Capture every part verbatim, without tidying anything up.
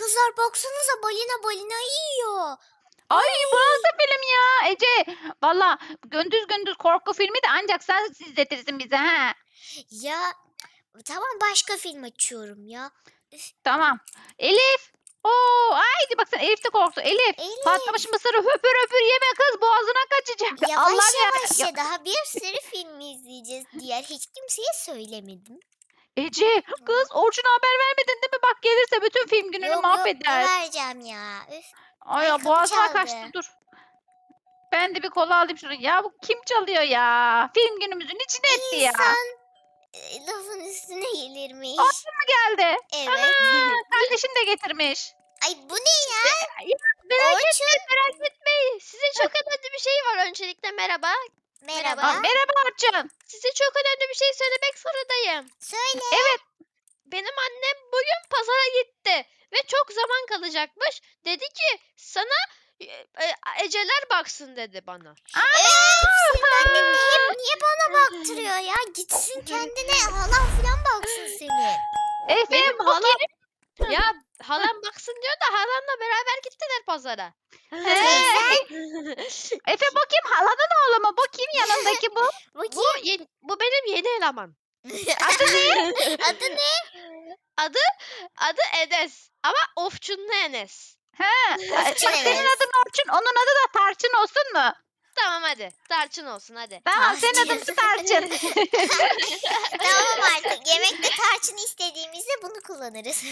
kızlar baksanıza balina balina yiyor. Ay bu nasıl film ya Ece? Valla gündüz gündüz korku filmi de ancak sen izletirsin bize ha. Ya tamam başka film açıyorum ya. Üf, Tamam. Elif. Oo, haydi bak sen Elif de korktu. Elif. Elif. Patlamış mısırı höpür höpür yeme kız boğazına kaçacak. Yavaş Allah'ım ya. yavaş ya. ya daha bir sürü film izleyeceğiz. Diğer hiç kimseye söylemedim. Ece kız Orçun'a haber vermedin değil mi? Bak gelirse bütün film gününü Yok yok mahveder. ne vereceğim ya. Üf. Ay Ay, ya kapı boğazıma çaldı. kaçtı dur. Ben de bir kola alayım şunu. Ya bu kim çalıyor ya? Film günümüzün içine etti ya. İnsan e, lafın üstüne gelirmiş. Orçun mu geldi? Evet. Ana, kardeşini de getirmiş. Ay bu ne ya? Ya, merak Orçun. etmeyin, merak etmeyin. Size çok önemli bir şey var öncelikle. Merhaba. Merhaba. Aa, merhaba Orçun. Size çok önemli bir şey söylemek zorundayım. Söyle. Evet. Benim annem bugün pazara gitti ve çok zaman kalacakmış. Dedi ki sana e, e, Eceler baksın dedi bana. Öf, senin annen hep niye bana baktırıyor ya? Gitsin kendine halam falan baksın senin. Efe Benim bu halam kim? ya halam baksın diyor da halamla beraber gittiler pazara. He. Efe bu kim? Halanın oğlu mu? Bu kim yanındaki bu? Bu Bu yeni- bu benim yeni eleman. Adı ne? adı ne? Adı adı Enes ama Ofçunlu Enes. He. Bak Orçun senin Enes. adın Orçun. Onun adı da Tarçın olsun mu? Tamam hadi. Tarçın olsun hadi. Tamam senin Tarçın. adın da Tarçın. Tamam artık yemekte tarçın istediğimizde bunu kullanırız.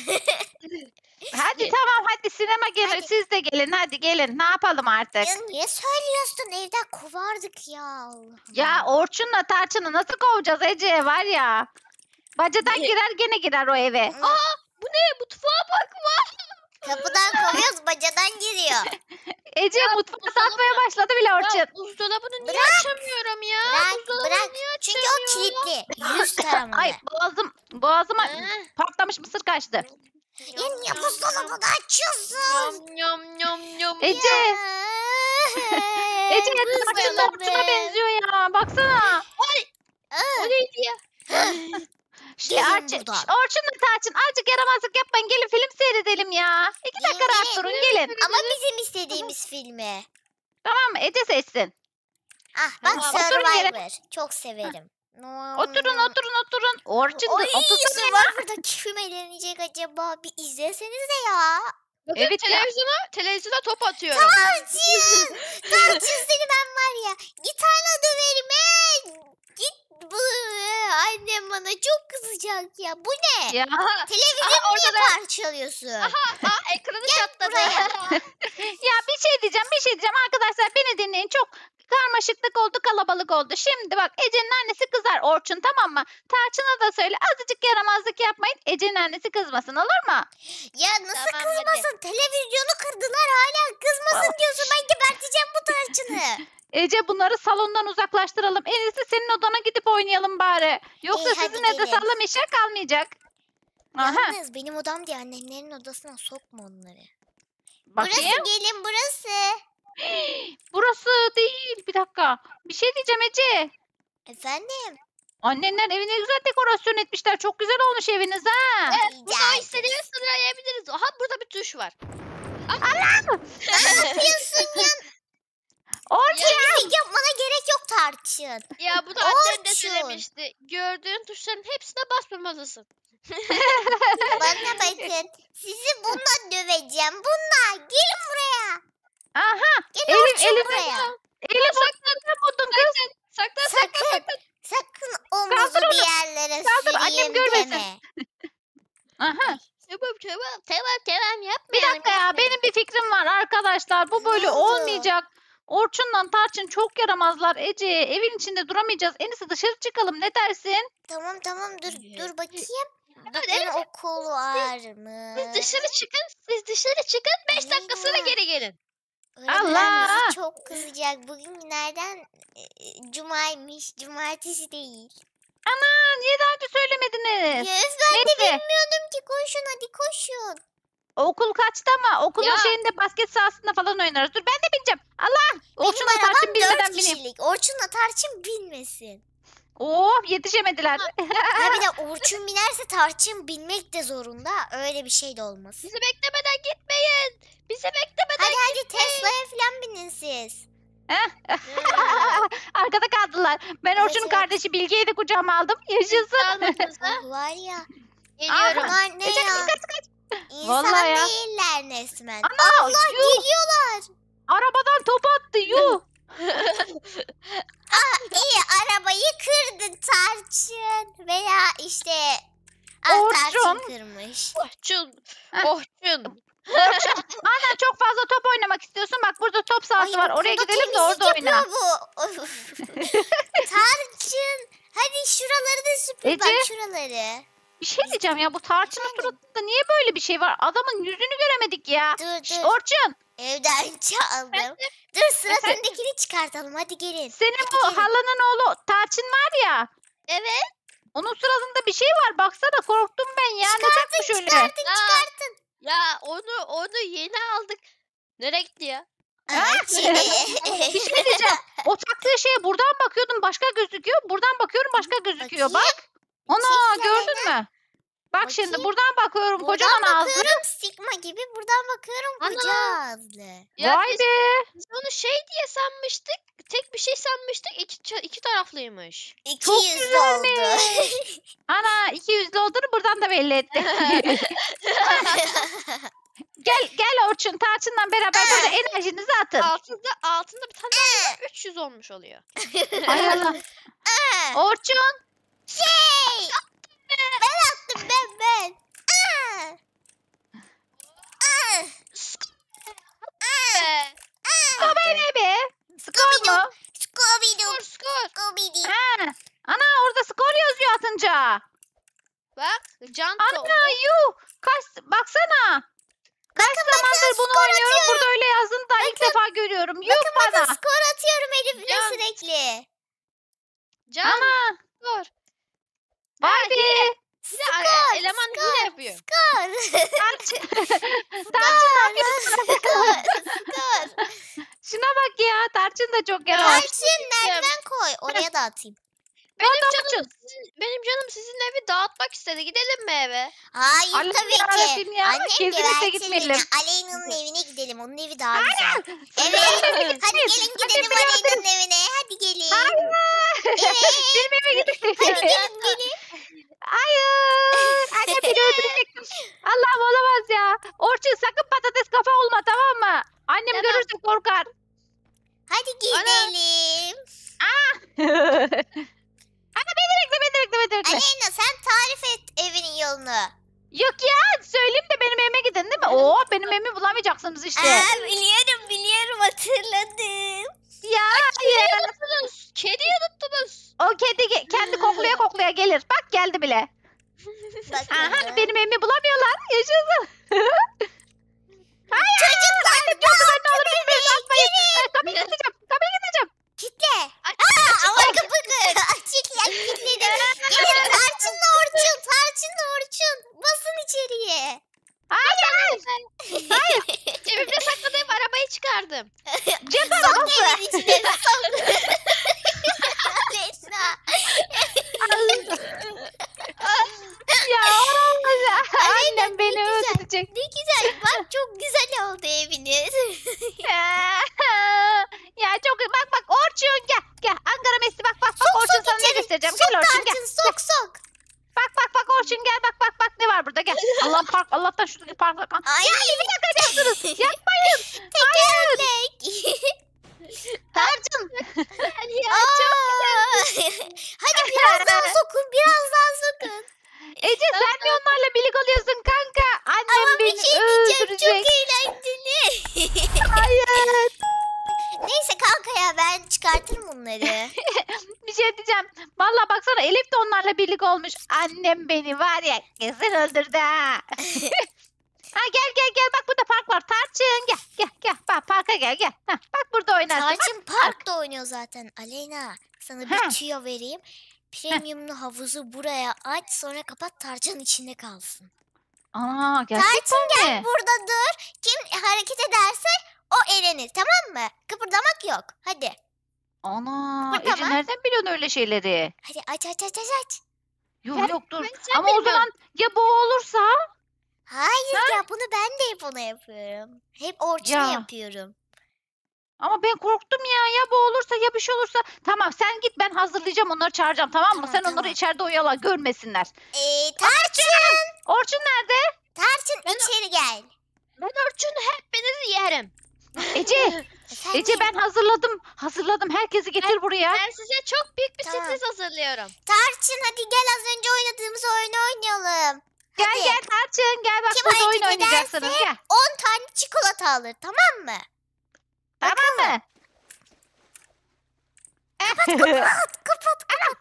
Hadi tamam hadi sinema gelin. Hadi. Siz de gelin hadi gelin. Ne yapalım artık? Ya niye söylüyorsun evden kovardık ya Allah. Ya Orçun'la Tarçın'ı nasıl kovacağız Ece var ya. Bacadan Ne? girer gene girer o eve. Aa bu ne? Mutfağa bak var. Kapıdan kovuyoruz bacadan giriyor. Ece Ya, mutfağı buzdolabı- satmaya başladı bile Orçun. Ya buzdolabını niye Bırak. açamıyorum ya? Bırak Buzdolabını bırak. niye Çünkü o açamıyorum? kilitli. Yüz taramalı. Ay boğazım boğazıma Eh. patlamış mısır kaçtı. Ya niye buzdolabını açıyorsun? Yum yum yum yum. Ece. Ece Kız Tarçın bana Orçun'a be. benziyor ya. Baksana. O neydi ya? Şey, Gelin Arçın, buradan. Orçun'la Tarçın azıcık yaramazlık yapmayın. Gelin film seyredelim ya. İki Gelin, dakika rahat gelin. durun gelin. Ama bizim istediğimiz filmi. Tamam mı? Ece seçsin. Ah bak Tamam, oturun yere. Survivor. Çok severim. Oturun oturun oturun. Orçun da Oy otursana. Survivor'da kime deneyecek acaba? Bir izlesenize ya. Bakın Evet ya. televizyona, televizyona top atıyorum. Tarçın. Tarçın seni ben var ya. Gitarla döverim he. Git bu. Annem bana çok kızacak ya. Bu ne? Ya. Aha, Televizyonu aha, niye orada da- parçalıyorsun? aa, ekranı çatladı. buraya. Ya bir şey diyeceğim bir şey diyeceğim arkadaşlar beni dinleyin çok karmaşıklık oldu kalabalık oldu. Şimdi bak Ece'nin annesi kızar Orçun tamam mı? Tarçın'a da söyle azıcık yaramazlık yapmayın Ece'nin annesi kızmasın olur mu? Ya nasıl Tamam, kızmasın? Televizyonu kırdılar hala kızmasın diyorsun. Ben geberteceğim bu Tarçın'ı. Ece bunları salondan uzaklaştıralım. En iyisi senin odana gidip oynayalım bari. Yoksa İyi, hadi sizin evde gelin. sağlam işe kalmayacak. Aha Yalnız benim odam diye annemlerin odasına sokma onları. bakayım. Burası gelin burası. Burası değil bir dakika. Bir şey diyeceğim Ece. Efendim? Annenler evine güzel dekorasyon etmişler. Çok güzel olmuş eviniz ha. Evet, Rica burada ederim. istediğimiz sırayabiliriz. Aha burada bir tuş var. Ne yapıyorsun ya? Orçun. Temizlik yapmana gerek yok Tarçın. Ya bu da annem de Orçun. söylemişti. Gördüğün tuşların hepsine basmamalısın. Bana bakın. Sizi bununla döveceğim. Bununla. Gelin buraya. Aha. Gelin Elif, Orçun Elif, buraya. Elif saklan buldun kız. Saklan saklan Sakın. saklan. Sakın omuzu Kaldır bir onu. yerlere Kaldır, annem süreyim görmesin. deme. Aha. Tamam tamam tamam tamam yapma. Bir dakika ya benim bir fikrim var arkadaşlar. Bu böyle Ne oldu? olmayacak. Orçun'la Tarçın çok yaramazlar. Ece evin içinde duramayacağız. En iyisi dışarı çıkalım. Ne dersin? Tamam tamam dur dur bakayım. Evet, Bugün evet. okul var mı? Siz dışarı çıkın. Siz dışarı çıkın. Beş dakika sonra Eyvah. geri gelin. Öğretmen Allah! bizi çok kızacak. Bugün günlerden e, Cuma'ymış. Cumartesi değil. Ana niye daha önce söylemediniz? Ya öf, ben de Neyse. bilmiyordum ki. Koşun hadi koşun. Okul kaçtı ama okulun Ya. şeyinde basket sahasında falan oynarız. Dur ben de bineceğim. Allah! Benim Orçun'la arabam Tarçın dört bilmeden bineyim. kişilik. Orçun'la Tarçın bilmesin. Oh yetişemediler. Ha bir de Orçun binerse Tarçın binmek de zorunda. Öyle bir şey de olmasın. Bizi beklemeden gitmeyin. Bizi beklemeden Hadi hadi Tesla'ya falan binin siz. Arkada kaldılar. Ben Evet, Orçun'un evet. kardeşi Bilge'yi de kucağıma aldım. Yaşasın. Almanızı Ah, var ya. geliyorum. Bunlar ne Ece, ya? kaç, kaç. İnsan Vallahi ya. değiller resmen. Ana, Allah yuh. geliyorlar. Arabadan top attı yuh. İyi arabayı kırdı Tarçın. Veya işte ah, Tarçın Orçun. kırmış. Orçun. Heh. Orçun. Ana çok fazla top oynamak istiyorsun. Bak burada top sahası var. bu Oraya konuda gidelim de temizlik orada oyna. yapıyor bu. Of. Tarçın. Hadi şuraları da süpür bak Ece. şuraları. Bir şey diyeceğim ya bu tarçının Efendim? suratında niye böyle bir şey var? Adamın yüzünü göremedik ya. Dur Şş, dur. Orçun Evden çaldım. Dur sıradakini çıkartalım hadi gelin. senin Hadi bu gelin. halanın oğlu Tarçın var ya. Evet. Onun suratında bir şey var. Baksana korktum ben ya. Ne takmış öyle? Çıkartın Aa. çıkartın. Ya onu onu yeni aldık. Nereye gitti ya? Bir şey diyeceğim. O taktığı şeye buradan bakıyordum başka gözüküyor. Buradan bakıyorum başka gözüküyor. Bakayım. Bak. Ana Çek gördün mü? Bak şimdi Bakayım. buradan bakıyorum Buradan kocaman ağzı. bakıyorum Sigma gibi. Buradan bakıyorum Ana. koca ağızlı. Ya Vay biz, be. biz onu şey diye sanmıştık. Tek bir şey sanmıştık. İki, ça- iki taraflıymış. İki Çok yüzlü güzelmiş. oldu. Ana iki yüzlü olduğunu buradan da belli etti. Gel gel Orçun Tarçın'la beraber böyle enerjinizi atın. altında altında bir tane daha var, üç yüz olmuş oluyor. Ay Allah. Aa, Orçun. şey. Ben attım ben ben. Aa. Aa. Be. O böyle be. Skor mu? Scooby-Doo. Skor skor. Scooby-Doo. Ha. Ana orada skor yazıyor atınca. Bak can Ana oldu. yuh. Kaç, baksana. Kaç zamandır bunu skor oynuyorum. atıyorum. Burada öyle yazdığını daha ilk defa görüyorum. Yuh Bakın bana. skor atıyorum Elif'le Ya. sürekli. Can Ana. skor. Vay be. Bir de a- eleman hile yapıyor. Skor. Tarçın. Tarçın ne yapıyorsun? Skor. Skor. Şuna bak ya. Tarçın da çok yaramış. Tarçın merdiven koy. Oraya da atayım. Benim Orada canım, Orçun. sizin, benim canım sizin evi dağıtmak istedi. Gidelim mi eve? Hayır Allah'ım tabii yarabbim ki. ya, Annem kesinlikle gebertir gitmeyelim. beni. Aleyna'nın evine gidelim. Onun evi daha güzel. Evet. Evet. Hadi gelin gidelim Aleyna'nın evine. Hadi gelin. Evet. Benim eve gidelim. Hadi gelin gelin. Hayır. Anne beni öldürecek. Allah'ım olamaz ya. Orçun sakın patates kafa olma tamam mı? Annem Tamam. görürse korkar. Hadi gidelim. Hadi beni bekle beni bekle beni bekle. Aleyna sen tarif et evinin yolunu. Yok ya söyleyeyim de benim evime gidin değil mi? Oo benim evimi bulamayacaksınız işte. Aa, biliyorum biliyorum hatırladım. Ya Kediyi hayır. unuttunuz. Kediyi unuttunuz. O kedi ge- kendi koklaya koklaya gelir. Bak geldi bile. Bakalım. Aha benim evimi bulamıyorlar. Yaşasın. Hayır. Çocuklar Annem yoksa ben ne olur bilmiyorum. Atmayın. Ay, Kapıyı gideceğim. Kapıyı gideceğim. kitle. Ay, Aa, ama kapı açık ya kilitledim. Gelin Tarçın'la Orçun. Tarçın'la Orçun. Basın içeriye. Hayır. Hayır. Cebimde sakladığım arabayı çıkardım. Cep Sok arabası. evin içine sok. Aleyna. Ya olamaz ya. Aleyna, Annem beni ne güzel. öldürecek. Ne güzel bak çok güzel oldu eviniz. Ya çok bak bak Orçun gel. Gel Ankara Messi bak bak bak Sok, Orçun sok sana ne içeri. göstereceğim. Sok Gel Orçun gel. Tarçın sok sok. Bak bak bak Orçun gel bak bak bak ne var burada gel. Allah park Allah'tan şuradaki parkla. Ay. Ya evi yakacaksınız. Yapmayın. Tekerlek. Tarçın. Ya, Aa. Hadi biraz daha sokun biraz daha sokun. Ece sen mi onlarla birlik oluyorsun kanka? Annem Ama bir beni şey diyeceğim öldürecek. çok eğlenceli. Hayır. Neyse kanka ya ben çıkartırım bunları. Bir şey diyeceğim. Vallahi baksana Elif de onlarla birlik olmuş. Annem beni var ya kesin öldürdü ha. Ha gel gel gel bak burada park var. Tarçın gel gel gel. Bak parka gel gel. Hah, bak burada oynarsın. Bak. Tarçın parkta oynuyor zaten. Aleyna sana bir Ha. tüyo vereyim. Premiumlu havuzu buraya aç sonra kapat Tarçın içinde kalsın. Aa gerçekten Tarçın gel mi? burada dur. Kim hareket ederse o elenir tamam mı? Kıpırdamak yok. Hadi. Ana Bu Ece tamam. nereden biliyorsun öyle şeyleri? Hadi aç aç aç aç aç. Yok Ben- yok dur. ben sen Ama o bilmiyorum. zaman ya bu olursa? Hayır ya bunu ben de hep ona yapıyorum. Hep Orçun'a Ya. yapıyorum. Ama ben korktum ya. Ya bu olursa ya bir şey olursa. Tamam sen git ben hazırlayacağım onları çağıracağım tamam mı? Tamam, Sen onları tamam. içeride oyala görmesinler. Ee, Tarçın. Orçun nerede? Tarçın Ben- içeri gel. Ben Orçun hepinizi yerim. Ece. Efendim? Ece ben hazırladım. Hazırladım. Herkesi getir buraya. Ben size çok büyük bir Tamam. sürpriz hazırlıyorum. Tarçın hadi gel az önce oynadığımız oyunu oynayalım. Gel Hadi. gel Tarçın gel bak Kim burada oyun hareket oynayacaksınız ederse- gel. on tane çikolata alır tamam mı? Tamam mı? Kapat kapat kapat.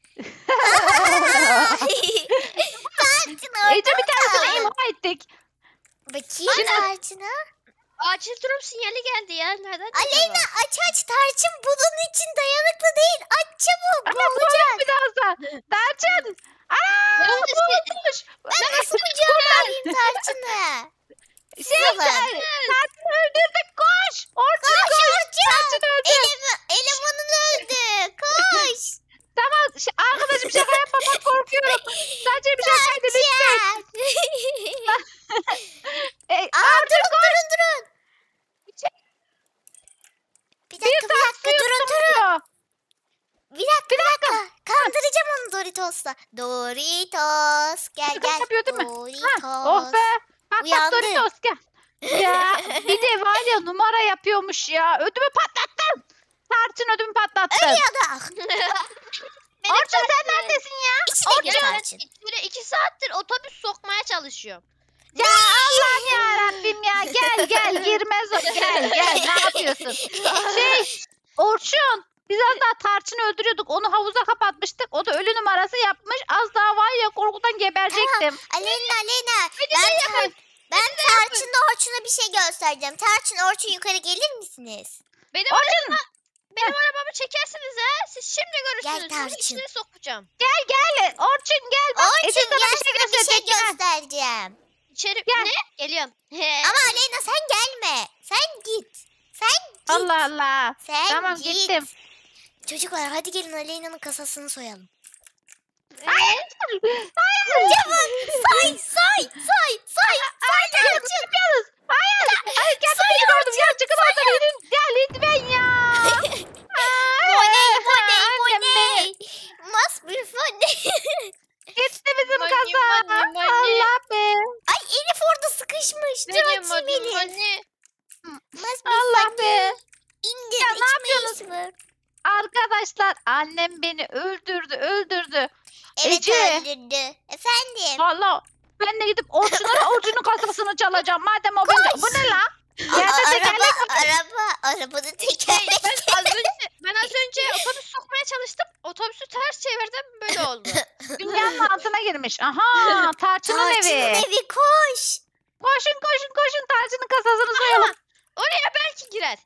Tarçın orada Ece bir tanesini kal. imha ettik. Bakayım Şimdi- Tarçın'a. Acil durum sinyali geldi ya. Nereden çıktı Aleyna aç aç Tarçın bunun için dayanıklı değil. Aç çabuk Ama boğulacak. boğulur birazdan. Tarçın. Aa Yalnız- boğulmuş. Ben nasıl kucağıma alayım Tarçın'ı? Şey Salın. sen. Tarçın öldürdük koş. Orçun Koş koş. Orçun. Tarçın öldü. Elem elemanın öldü. Koş. Tamam şey, arkadaşım şaka yapma bak korkuyorum. Sadece bir şakaydı lütfen. Tarçın. E, Aa, durun durun durun. Bir dakika bir saat dakika suyu durun durun. tutmuyor. Bir dakika bir dakika. Kandıracağım onu Doritos'la. Doritos gel Şaka gel. yapıyor değil mi? Doritos. Ha, oh be. Bak Uyandı. bak Doritos gel. Ya bir de var ya numara yapıyormuş ya. Ödümü patlattın. Tarçın ödümü patlattın. Ya da. Orçun sen neredesin ya? İçine gir Ya ben Tarçın. böyle iki saattir otobüs sokmaya çalışıyorum. Ya Allah'ım ya Rabbim ya. Gel gel girmez o. Gel gel ne yapıyorsun? Şey Orçun biz az daha Tarçın'ı öldürüyorduk. Onu havuza kapatmıştık. O da ölü numarası yapmış. Az daha var ya korkudan geberecektim. Aleyna Aleyna. Ben, tar ben Tarçın'la Orçun'a bir şey göstereceğim. Tarçın Orçun yukarı gelir misiniz? Benim Orçun benim arabamı çekersiniz ha. Siz şimdi görürsünüz. Gel Sizi Tarçın. içine sokacağım. gel gel. Orçun gel. Bak Ece Orçun sana gel bir şey sana bir şey gösterecek. ha. göstereceğim. İçeri Gel. ne? Geliyorum. Ama Aleyna sen gelme. Sen git. Sen git. Allah Allah. Sen Tamam git. gittim. Çocuklar hadi gelin Aleyna'nın kasasını soyalım. Hayır. Çabuk say say say say say Ne Tarçın. yapıyorsunuz? Hayır. Hayır gel Say çıkın oradan. Gel Orçun, çıkın oradan. Yürüyün. Gel lütfen ya. Money money Annem beni- money. Must be funny. Gitti bizim Money, kasa. money, money. Allah be. Ay Elif orada sıkışmış. Dur Benim açayım adım Elif. Mani. Must be Allah funny. be. İndir Ya ne içme yapıyorsunuz? içme. Arkadaşlar annem beni öldürdü öldürdü. Evet Ece. öldürdü. Efendim. Valla ben de gidip Orçun'un Orçun'un kasasını çalacağım. Madem o beni... Bu ne la? Aa, Yerde araba, tekerlek araba, arabanın tekerlekleri. Ben az önce ben az önce otobüs sokmaya çalıştım. Otobüsü ters çevirdim böyle oldu. dünyanın altına girmiş. Aha Tarçın'ın Tarçın'ın evi. evi koş. Koşun koşun koşun Tarçın'ın kasasını soyalım. Oraya belki girer.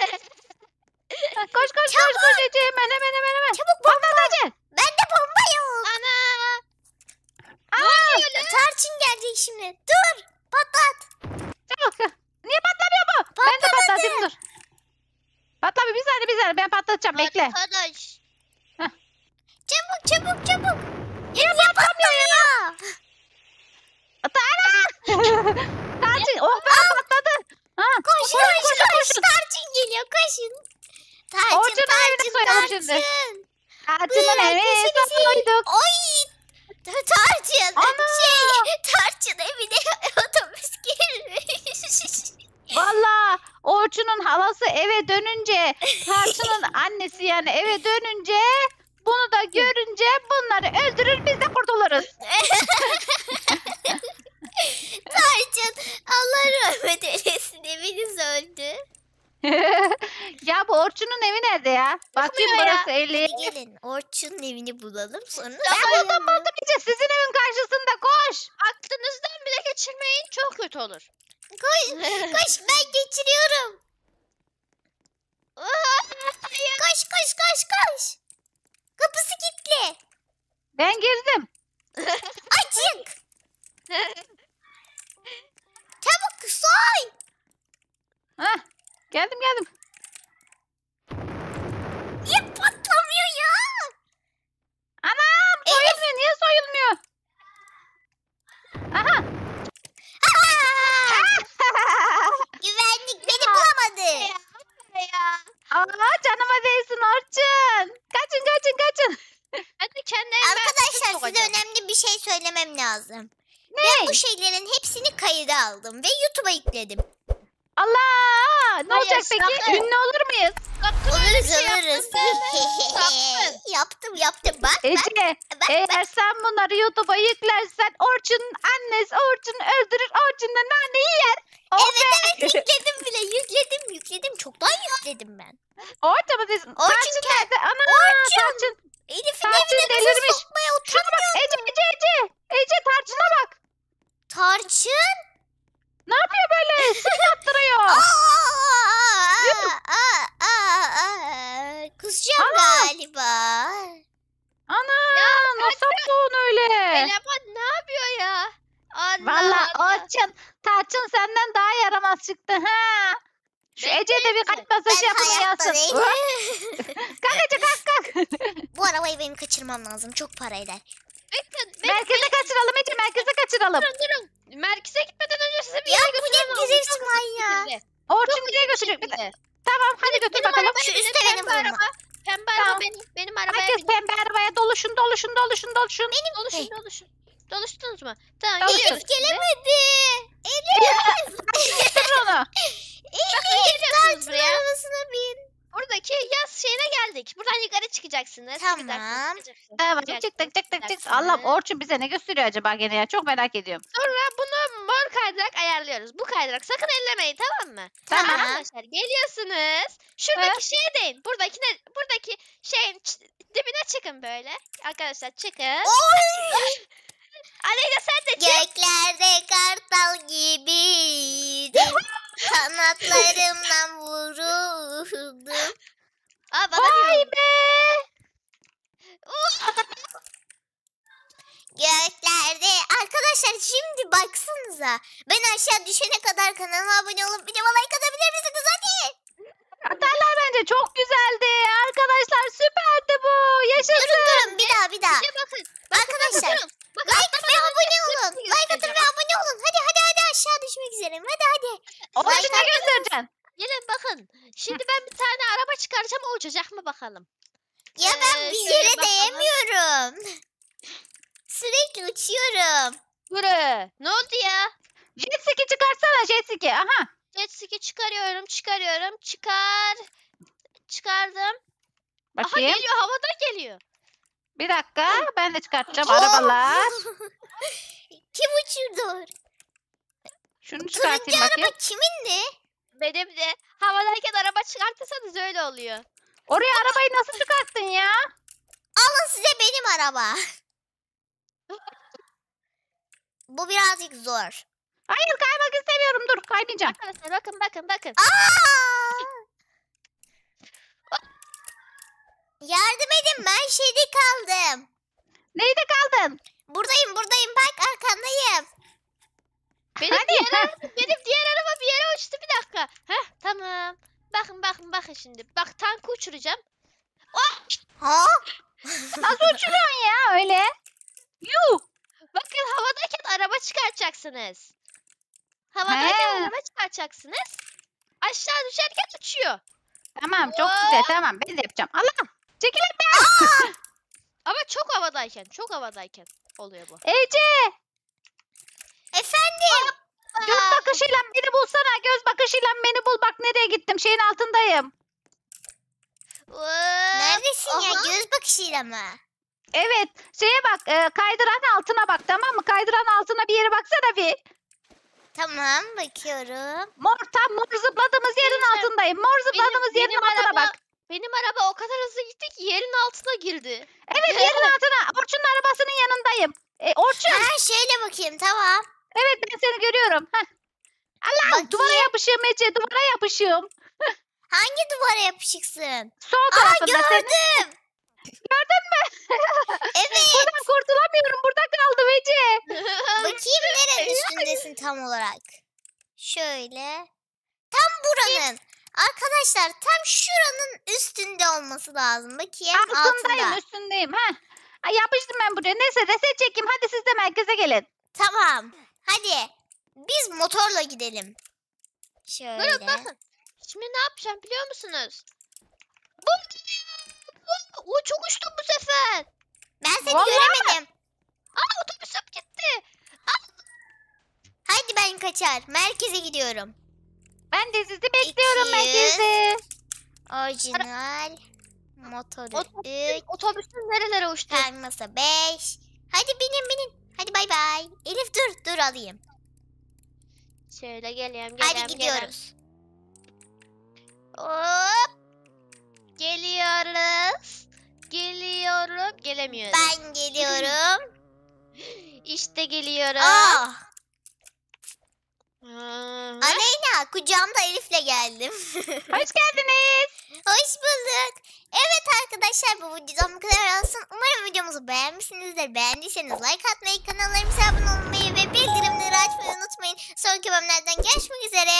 Koş koş koş koş Ece hemen hemen hemen hemen. Çabuk bomba. Patlat Ece. Bende bomba yok. Ana. Aa, Tarçın gelecek şimdi. Dur. Patlat. çabuk. Niye patlamıyor bu? Ben de patlatayım dur. Patlamıyor bir saniye bir saniye ben patlatacağım bekle. Arkadaş. Çabuk çabuk çabuk. Niye patlamıyor ya? Tarçın oh be patladı. Ha, Koş koşun, koş koşun, koş. koşun. Tarçın geliyor koşun. Tarçın Orçun'un evini Tarçın soyalım şimdi. Tarçın. Tarçın'ın Buyurun, evi kesin soyduk. Oy. Tarçın. Ana! Şey Tarçın evine otobüs girmiş. Valla Orçun'un halası eve dönünce Tarçın'ın annesi yani eve dönünce bunu da görünce bunları öldürür biz de kurtuluruz. Tarçın Allah rahmet eylesin eviniz öldü. Ya bu Orçun'un evi nerede ya? Bakayım Bakmıyor ya. burası elli. Hadi gelin Orçun'un evini bulalım sonra. Ya buldum buldum iyice sizin evin karşısında koş. Aklınızdan bile geçirmeyin çok kötü olur. Koş koş ben geçiriyorum. Koş koş koş koş. Kapısı kilitli. Ben girdim. Açık. Çabuk soy. Hah, geldim geldim. Ya koyulmuyor. Aha. Aa! Güvenlik beni bulamadı. Ya. Aa, canıma değsin Orçun. Kaçın kaçın kaçın. Ben de kendi evime Arkadaşlar size sokacağım. önemli bir şey söylemem lazım. Ne? Bu şeylerin hepsini kayda aldım ve YouTube'a yükledim. Allah! Ne Hayır, olacak peki? sakın. Ünlü olur muyuz? Sakın öyle bir Oluruz şey oluruz. yapma deme. Sakın. yaptım yaptım bak bak. Ece, bak, eğer bak. sen bunları YouTube'a yüklersen Orçun'un annesi Orçun'u öldürür, Orçun da naneyi yer. Oh Evet be! evet yükledim bile yükledim yükledim. Çoktan yükledim ben. Orçun mu diyorsun? Orçun Tarçın gel. nerede? Ana! Orçun. Tarçın. Elif'in Tarçın evine bizi delirmiş. sokmaya Şuna bak utanmıyor. Ece, Ece, Ece. Ece Tarçın'a bak. Tarçın. Ne yapıyor böyle? Sırt attırıyor. Aa, Yuh. aa, aa, aa. Kusacağım Ana. galiba. Ana! Ya, Nasıl yaptın öyle? Eleman ne yapıyor ya? Allah Valla Allah. Orçun, Tarçın senden daha yaramaz çıktı ha. Şu Ben Ece de bir kalp Ben masajı yapın hayatta uyansın. değilim. Kalk Ece kalk kalk. Bu arabayı benim kaçırmam lazım. Çok para eder. Bakın, ben- Merkeze kaçıralım Ece, merkeze kaçıralım. Durun durun. Merkeze gitmeden önce size bir Ya yere bu götürmem ne lazım. drift Çok hızlı bir manyağı. şekilde. Orçun Çok nereye hızlı bir götürecek? Bir de- şekilde. Tamam hadi götür Benim bakalım. arabaya Şu binin, üstte beni pembe vurma. araba. Pembe Tamam. araba benim. Benim arabaya Herkes binin. pembe arabaya doluşun doluşun doluşun doluşun. Doluşun doluşun. Doluştunuz mu? Tamam Doluştuk. geliyoruz. Elif gelemedi. Elif. Getirin onu. Elif geliyorsunuz Tarçın buraya? arabasına bin. Buradaki yaz şeyine geldik. Buradan yukarı çıkacaksınız. Tamam. çıkacaksınız, çıkacaksınız, Tamam çıkacaksınız, çıktık çıktık çıktık. çıkacaksınız. Allah Orçun bize ne gösteriyor acaba gene ya? Çok merak ediyorum. Sonra bunu mor kaydırak ayarlıyoruz. Bu kaydırak sakın ellemeyin tamam mı? Tamam. Arkadaşlar geliyorsunuz. Şuradaki şeye değin. Buradaki ne, buradaki şeyin ç- dibine çıkın böyle. Arkadaşlar çıkın. Oy. Aleyna sen de çık. Göklerde kartal gibiydim. Kanatlarımdan vuruldum. Aa, bana Vay diyorum. be. Göklerde. Arkadaşlar şimdi baksanıza. Ben aşağı düşene kadar kanalıma abone olup videoma like atabilir misiniz? Hadi. Atarlar bence çok güzeldi. Arkadaşlar süperdi bu. Yaşasın. Durun durun bir daha bir daha. Bir de bakın. Arkadaşlar Durun. Bakın like ve atlamadan abone önce olun. hepsini Like atın ve göstereceğim. abone olun. Hadi hadi hadi aşağı düşmek üzereyim. Hadi hadi. Orçun Like ne atın. göstereceksin? Gelin bakın. Şimdi ben bir tane araba çıkaracağım. O uçacak mı bakalım. Ya ben Ee, bir şöyle yere bakalım. değemiyorum. Sürekli uçuyorum. Buraya. Ne oldu ya? Jet ski çıkartsana jet ski. Aha. Jet ski çıkarıyorum, çıkarıyorum. Çıkar. Çıkardım. Aha Bakayım. geliyor, havadan geliyor. Bir dakika ben de çıkartacağım Oh! arabalar. Kim uçurdu? Şunu Turuncu çıkartayım bakayım. araba kimindi? Benim de havadayken araba çıkartırsanız öyle oluyor. Oraya arabayı nasıl çıkarttın ya? Alın size benim araba. Bu birazcık zor. Hayır kaymak istemiyorum. Dur kaynayacağım. Arkadaşlar bakın bakın bakın. Aa! Yardım edin ben şeyde kaldım. Neyde kaldın? Buradayım buradayım bak arkandayım. Benim Hadi. diğer araba, benim diğer araba bir yere uçtu bir dakika. Heh tamam. Bakın bakın bakın şimdi. Bak tankı uçuracağım. Ha? Nasıl uçuruyorsun ya öyle? Yuh. Bakın havadayken araba çıkartacaksınız. Havadayken He. araba çıkartacaksınız. Aşağı düşerken uçuyor. Tamam çok güzel tamam ben de yapacağım. Allah çekilin be. Ama çok havadayken, çok havadayken oluyor bu. Ece Efendim? göz bakışıyla beni bulsana. Göz bakışıyla beni bul. Bak nereye gittim şeyin altındayım. Neredesin ya aha. göz bakışıyla mı? Evet şeye bak e, kaydıran altına bak tamam mı? Kaydıran altına bir yere baksana bir. Tamam bakıyorum. Mor tam mor zıpladığımız yerin Neyse. altındayım. Mor zıpladığımız yerin benim altına araba, bak. Benim araba o kadar hızlı gitti ki yerin altına girdi. Evet yerin altına. Orçun'un arabasının yanındayım. E, Orçun. Ha şöyle bakayım tamam. Evet ben seni görüyorum. Heh. Allah Bakayım. duvara yapışıyorum Ece duvara yapışıyorum. Hangi duvara yapışıksın? Sol Aa tarafında senin. gördüm. Gördün mü? Evet. Buradan kurtulamıyorum. Burada kaldım Ece. Bakayım nerenin üstündesin tam olarak. Şöyle. Tam buranın. Arkadaşlar tam şuranın üstünde olması lazım. Bakayım Altındayım altında. üstündeyim. Heh. Ay yapıştım ben buraya. Neyse reset çekeyim. Hadi siz de merkeze gelin. Tamam. Hadi. Biz motorla gidelim. Şöyle. Durun bakın. Şimdi ne yapacağım biliyor musunuz? Bu o çok uçtum bu sefer. Ben seni Vallahi göremedim. Aa otobüsüm gitti. Hadi ben kaçar. Merkeze gidiyorum. Ben de sizi bekliyorum İki yüz. merkezde. Orijinal. Motoru Otobüsüm, üç. otobüsüm nerelere uçtu? Masa beş. Hadi binin binin. Hadi bay bay. Elif dur dur alayım. Şöyle geliyorum geliyorum. Hadi gidiyoruz. Hop. Geliyoruz. Geliyorum. Gelemiyorum. Ben geliyorum. İşte geliyorum. Ah, Hı. Aleyna kucağımda Elif'le geldim. Hoş geldiniz. Hoş bulduk. Evet arkadaşlar bu videodan bu kadar olsun. Umarım videomuzu beğenmişsinizdir. Beğendiyseniz like atmayı, kanallarımıza abone olmayı ve bildirimleri açmayı unutmayın. Sonraki bölümlerden görüşmek üzere.